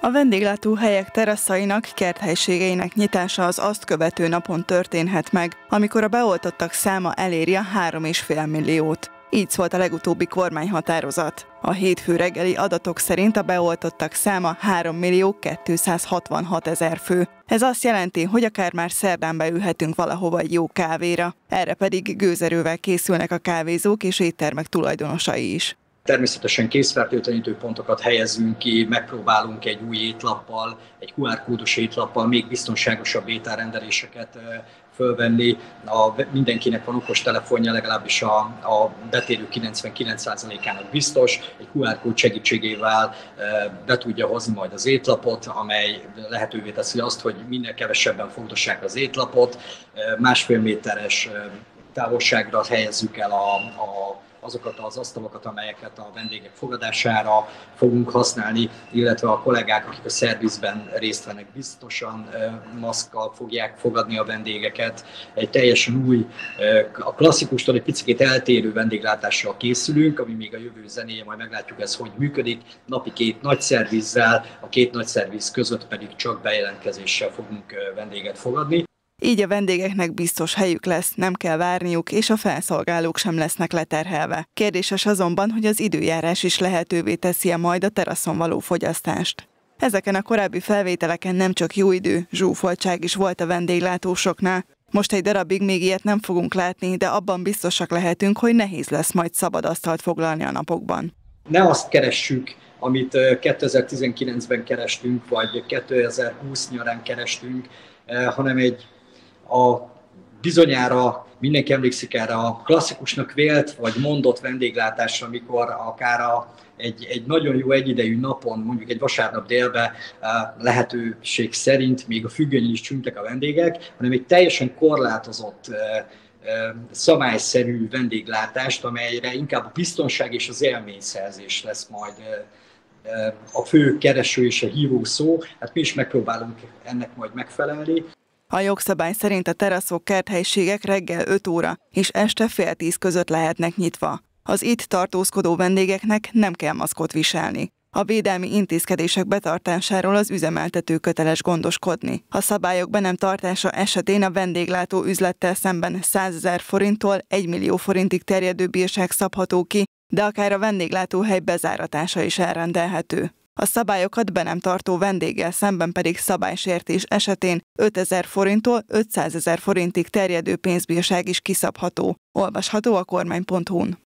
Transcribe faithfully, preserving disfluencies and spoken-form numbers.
A vendéglátóhelyek teraszainak, kerthelyiségeinek nyitása az azt követő napon történhet meg, amikor a beoltottak száma eléri a három és fél milliót. Így szólt a legutóbbi kormányhatározat. A hétfő reggeli adatok szerint a beoltottak száma három millió kétszázhatvanhat ezer fő. Ez azt jelenti, hogy akár már szerdán beülhetünk valahova egy jó kávéra. Erre pedig gőzerővel készülnek a kávézók és éttermek tulajdonosai is. Természetesen készfertőtlenítő pontokat helyezünk ki, megpróbálunk egy új étlappal, egy kú er kódos étlappal még biztonságosabb ételrendeléseket fölvenni. A, mindenkinek van okostelefonja, legalábbis a, a betérő kilencvenkilenc százalékának biztos. Egy kú er kód segítségével be tudja hozni majd az étlapot, amely lehetővé teszi azt, hogy minél kevesebben fogdossák az étlapot. Másfél méteres távolságra helyezzük el a, a azokat az asztalokat, amelyeket a vendégek fogadására fogunk használni, illetve a kollégák, akik a szervizben részt vennek, biztosan maszkkal fogják fogadni a vendégeket. Egy teljesen új, a klasszikustól egy picit eltérő vendéglátással készülünk, ami még a jövő zenéje, majd meglátjuk ez, hogy működik. Napi két nagy szervizzel, a két nagy szerviz között pedig csak bejelentkezéssel fogunk vendéget fogadni. Így a vendégeknek biztos helyük lesz, nem kell várniuk, és a felszolgálók sem lesznek leterhelve. Kérdéses azonban, hogy az időjárás is lehetővé teszi-e majd a teraszon való fogyasztást. Ezeken a korábbi felvételeken nem csak jó idő, zsúfoltság is volt a vendéglátósoknál. Most egy darabig még ilyet nem fogunk látni, de abban biztosak lehetünk, hogy nehéz lesz majd szabad asztalt foglalni a napokban. Ne azt keressük, amit kétezer-tizenkilencben kerestünk, vagy kétezer-húsz nyarán kerestünk, hanem egy a bizonyára mindenki emlékszik erre a klasszikusnak vélt vagy mondott vendéglátásra, amikor akár a, egy, egy nagyon jó egyidejű napon, mondjuk egy vasárnap délben lehetőség szerint még a függönyen is csüngtek a vendégek, hanem egy teljesen korlátozott, szabályszerű vendéglátást, amelyre inkább a biztonság és az élményszerzés lesz majd a fő kereső és a hívó szó. Hát mi is megpróbálunk ennek majd megfelelni. A jogszabály szerint a teraszok, kerthelyiségek reggel öt óra és este fél tíz között lehetnek nyitva. Az itt tartózkodó vendégeknek nem kell maszkot viselni. A védelmi intézkedések betartásáról az üzemeltető köteles gondoskodni. A szabályok be nem tartása esetén a vendéglátó üzlettel szemben százezer forinttól egy millió forintig terjedő bírság szabható ki, de akár a vendéglátóhely bezáratása is elrendelhető. A szabályokat be nem tartó vendéggel szemben pedig szabálysértés esetén ötezer forinttól ötszázezer forintig terjedő pénzbírság is kiszabható. Olvasható a kormány pont hu-n.